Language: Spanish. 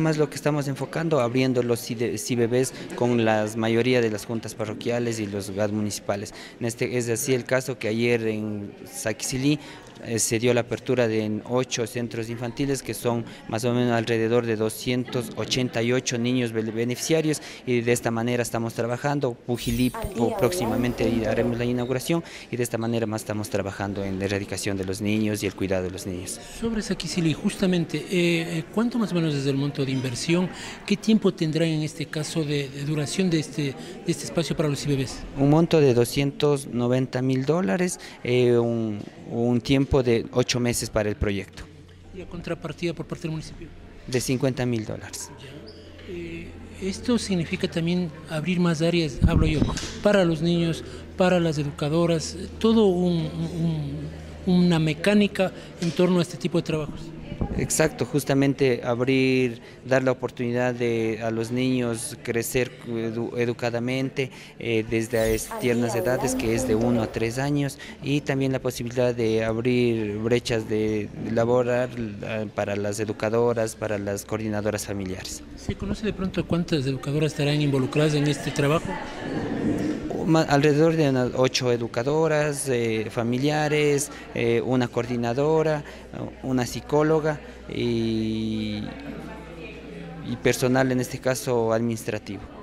Más lo que estamos enfocando, abriendo los CIBBs con la mayoría de las juntas parroquiales y los GAD municipales. Es así el caso que ayer en Saquicilí se dio la apertura de 8 centros infantiles que son más o menos alrededor de 288 niños beneficiarios, y de esta manera estamos trabajando. Pujilí próximamente haremos la inauguración, y de esta manera más estamos trabajando en la erradicación de los niños y el cuidado de los niños. Sobre Saquicili, justamente, ¿cuánto más o menos es el monto de inversión? ¿Qué tiempo tendrá en este caso de duración de este espacio para los IBBs? Un monto de $290.000, un tiempo de 8 meses para el proyecto. ¿Y la contrapartida por parte del municipio? De $50.000. Esto significa también abrir más áreas, hablo yo, para los niños, para las educadoras, todo una mecánica en torno a este tipo de trabajos. Exacto, justamente abrir, dar la oportunidad a los niños crecer educadamente desde tiernas edades, que es de 1 a 3 años, y también la posibilidad de abrir brechas de laboral para las educadoras, para las coordinadoras familiares. ¿Se conoce de pronto cuántas educadoras estarán involucradas en este trabajo? Alrededor de unas 8 educadoras familiares, una coordinadora, una psicóloga y personal, en este caso administrativo.